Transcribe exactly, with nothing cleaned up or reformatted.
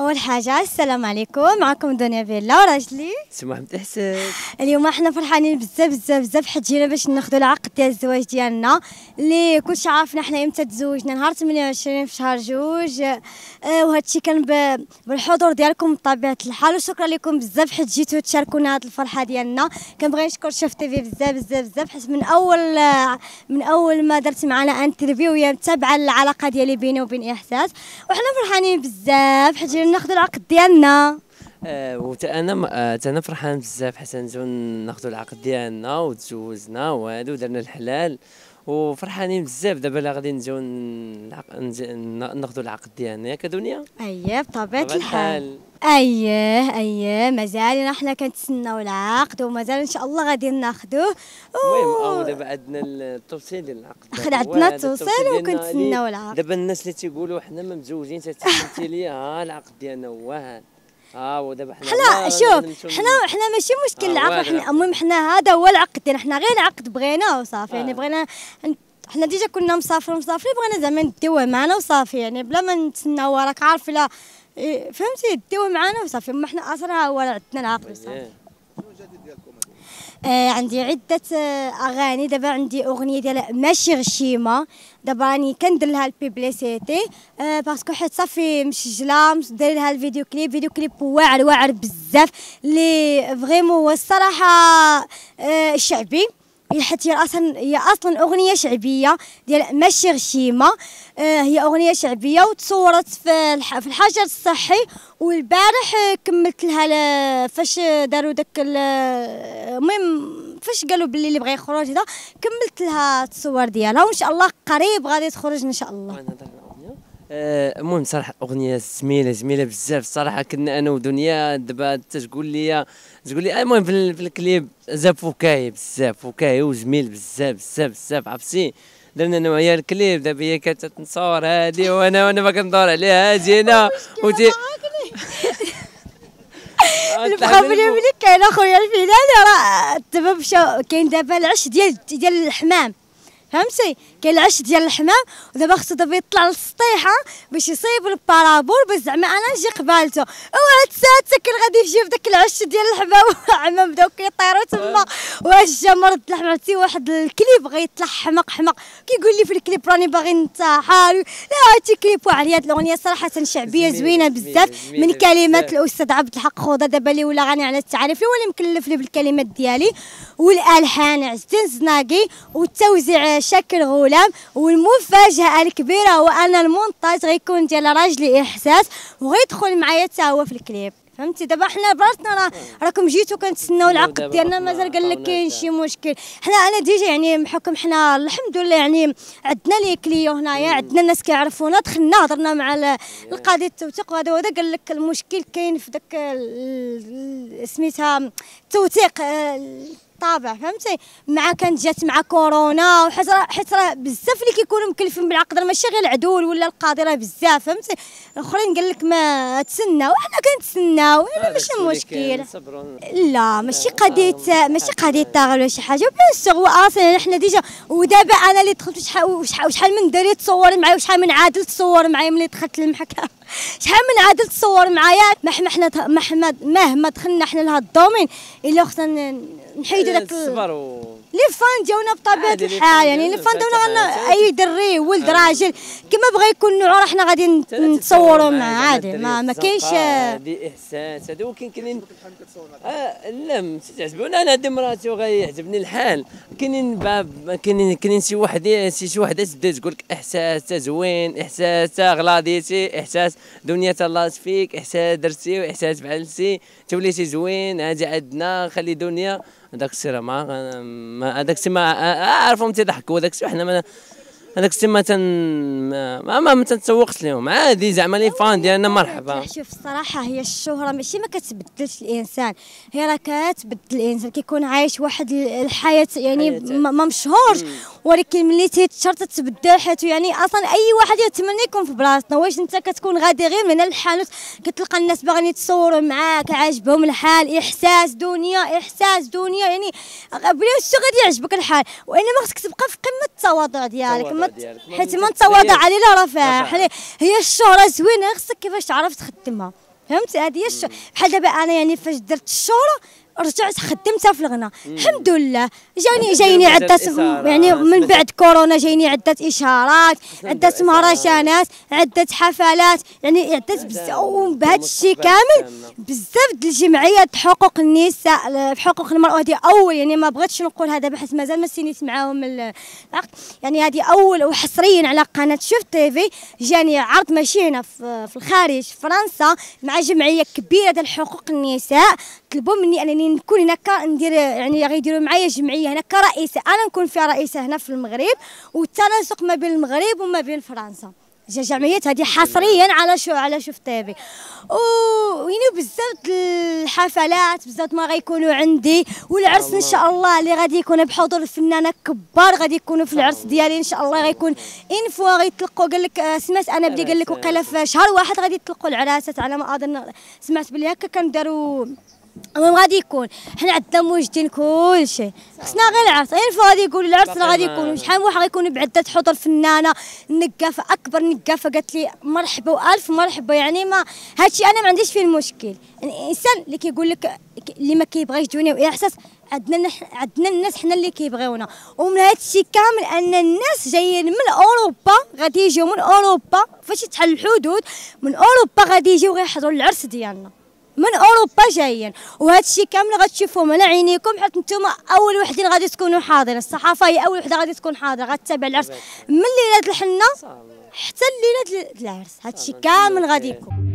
اول حاجه السلام عليكم، معكم دنيا بيلا وراجلي سي محمد احسان. اليوم احنا فرحانين بزاف بزاف بزاف حيت جينا باش ناخذوا العقد ديال الزواج ديالنا اللي كلشي عارفنا حنا امتى تزوجنا، نهار ثمانية وعشرين في شهر جوج. اه وهذا الشيء كان بالحضور ديالكم بطبيعه الحال، وشكرا لكم بزاف حيت جيتوا تشاركونا هذه الفرحه ديالنا. كنبغي نشكر شوف تيفي بزاف بزاف بزاف حيت من اول من اول ما درت معنا انترفيو وهي متابعه العلاقه ديالي بيني وبين احساس، وحنا فرحانين بزاف حيت جينا ناخذوا العقد ديالنا. آه وتا انا آه انا فرحان بزاف حتى نجيو ناخذوا العقد ديالنا وتزوجنا وهادو درنا الحلال وفرحانين بزاف. دابا لا غادي نجيو ناخذوا العقد ديالنا ياك دنيا. اييه بطبيعه الحال. اييه اييه مازال حنا كنتسناو العقد ومازال ان شاء الله غادي ناخذوه. المهم دابا عندنا التوصيل ديال العقد، عندنا التوصيل وكنتسناو العقد. دابا الناس اللي تيقولوا حنا ما مزوجين تتسنتي لي ها العقد ديالنا هو هذا. اه ودابا حنا حنا شوف حنا حنا ماشي مشكل العقد، حنا المهم حنا هذا هو العقد ديالنا، حنا غير العقد بغيناه وصافي. آه. يعني بغينا حنا ديجا كنا مسافرين مسافرين بغينا زعما نديوه معنا وصافي، يعني بلا ما نتسناو. راك عارف لا فهمتي ديوه معنا وصافي. ما حنا اصلا هو عندنا العقد وصافي. آه عندي عدة آه أغاني. دابا عندي أغنية ديال ماشي غشيمة، دابا راني كندير لها البيبليسيتي آه باسكو حيت صافي مسجلة داير لها الفيديو كليب. فيديو كليب واعر واعر بزاف اللي فريمون هو الصراحة آه شعبي، حيت هي اصلا هي اصلا اغنيه شعبيه ديال ماشي غشيمه. آه هي اغنيه شعبيه وتصورت في في الحجر الصحي، والبارح كملت لها فاش داروا داك المهم فاش قالوا باللي اللي بغى يخرج هذا كملت لها التصور ديالها، وان شاء الله قريب غادي تخرج ان شاء الله. المهم صراحه اغنيه جميله جميله بزاف الصراحه. كنا انا ودنيا دابا تقول لي تقول لي المهم في الكليب زاب فكاهي بزاف فكاهي وجميل بزاف بزاف بزاف عرفتي. درنا انا وياها الكليب، دابا هي كتنصور هادي وانا وانا ما كندور عليها جينا وتي البخابريه ملي كاين اخويا الفلاني راه دابا مشاو كاين دابا العش ديال ديال الحمام فهمتي، كاين العش ديال الحمام ودابا خصو دابا يطلع للسطيحه باش يصيب البارابول باش زعما انا نجي قبالته. وهاد الساعه كان غادي يجي في داك العش ديال الحمام والحمام بداو كيطيروا تما. واش جا مرض عرفتي واحد الكليب غيطلع حمق حمق كيقول لي في الكليب راني باغي ننتحر. لا هادشي كليب واعر. هاد الاغنيه صراحه شعبيه زوينه بزاف من كلمات الاستاذ عبد الحق خوضه دابا اللي ولا غني على التعريف اللي هو اللي مكلف لي بالكلمات ديالي، والالحان عزتين الزناقي، والتوزيع شاكر غلام، والمفاجاه الكبيره هو ان المونتاج غيكون ديال راجلي احساس وغيدخل معايا حتى هو في الكليب فهمتي. دابا حنا براسنا راه راكم جيتوا كنتسناو العقد ديالنا مازال قال لك كاين شي مشكل. حنا انا ديجا يعني بحكم حنا الحمد لله يعني عندنا لي كليو هنايا، عندنا الناس كيعرفونا، دخلنا هضرنا مع القاضي التوثيق وهذا وهذا قال لك المشكل كاين في داك سميتها التوثيق طابع فهمتي. مع كانت جات مع كورونا وحيت راه حيت راه بزاف اللي كيكونوا مكلفين بالعقد ماشي غير العدول ولا القاضي راه بزاف فهمتي. الاخرين قال لك ما تسناو وحنا كنتسناو ماشي مشكل. لا ماشي قضيه ماشي قضيه طاغ ولا شي حاجه بيان سور. هو اصلا حنا ديجا ودابا انا اللي دخلت شحال وشحال من دري تصور معايا وشحال من عادل تصور معايا ملي دخلت للمحكمه. شحال من عادل تصور معايا مهما حنا مهما مهما دخلنا حنا لهاد الدومين الا خصنا نحيدوا داك الصبر لي فان ديالنا بطبيعه الحال. يعني لي فان ديالنا اي دري ولد راجل كما بغى يكون نوع راه حنا غادي نتصوروا معاه عادي. ما ما كاينش هذه احساس هذا. ولكن كاينين اه لا ما تعجبوني انا هذه مراتي وغيعجبني الحال. كاينين باب كاينين كاينين شي واحد شي وحده تبدا تقول لك احساس زوين، احساس غلاضيتي، احساس دنيا تهلاش فيك، احساس درتي واحساس فعلتي توليتي زوين. هادي عندنا خلي دنيا هذاك السي راه ما هذاك السي ما عارفهم تيضحكوا هذاك السي. حنا ما هذاك السي ما تن ما ما, ما تنسوقش لهم عادي زعما لي فان ديالنا مرحبا. شوف الصراحه هي الشهره ماشي ما كتبدلش الانسان، هي راه كتبدل الانسان كيكون عايش واحد الحياه يعني ما مشهورش ولكن ملي تيتشهر تتبدل حياته. يعني اصلا اي واحد يتمنى يكون في بلاصتنا. واش انت كتكون غادي غير من الحانوت كتلقى الناس باغيين يتصوروا معاك عاجبهم الحال. احساس دنيا احساس دنيا يعني بلا شو غادي يعجبك الحال، وانما خصك تبقى في قمه التواضع ديالك حيت ما نتواضع عليه لا راه فاح. هي الشهره زوينه خصك كيفاش تعرف تخدمها فهمت؟ هذه هي الش- بحال دابا انا يعني فاش درت الشهره رجعت خدمتها في الغناء الحمد لله. جاني جايني عدة يعني من بعد كورونا جايني عدة اشارات، عدة مهرجانات، عدة حفلات، يعني عدة بزاف. وبهذا الشيء كامل بزاف د الجمعيات حقوق النساء بحقوق المرأة. هذه اول يعني ما بغيتش نقول هذا بحيث مازال ما سينيت معاهم العقد، يعني هذه اول وحصريا على قناة شوف تيفي جاني عرض ماشي هنا في الخارج في فرنسا مع جمعية كبيرة ديال حقوق النساء، طلبوا مني انني نكون هناك ندير يعني غيديروا معايا جمعيه هنا كرئيسه، انا نكون فيها رئيسه هنا في المغرب، والتناسق ما بين المغرب وما بين فرنسا. جمعيات هذه حصريا على شو على شوف تيفي. ويعني بزاف الحفلات بزاف ما غيكونوا عندي، والعرس ان شاء الله اللي غادي يكون بحضور الفنانه كبار غادي يكونوا في العرس ديالي ان شاء الله. غيكون ان فوا غيطلقوا قال لك سمعت انا بدي قال لك وقيله في شهر واحد غادي يطلقوا العراسات على ما اظن، سمعت بلي هكا كنداروا. المهم غادي يكون حنا عندنا موجدين كل شيء، خصنا غير العرس غير فوا غادي يقولوا العرس غادي يكون شحال من واحد غيكون بعدة حضور فنانه النقافه اكبر نقافه قالت لي مرحبا والف مرحبا. يعني ما هادشي انا ما عنديش فيه المشكل، يعني الانسان اللي كيقول لك اللي ما كيبغيش يجوني احساس عندنا عندنا الناس حنا اللي كيبغيونا. ومن هادشي كامل ان الناس جايين من اوروبا غادي يجيو من اوروبا فاش تحل الحدود من اوروبا غادي يجيو غيحضروا العرس ديالنا من اوروبا جايين. وهذا الشيء كامل غتشوفوه على عينيكم حيت نتوما اول وحدين غادي تكونوا حاضرين، الصحافه هي اول وحده غادي تكون حاضره غتتابع العرس من ليله الحنه حتى ليله العرس. هذا الشيء كامل غادي يكون.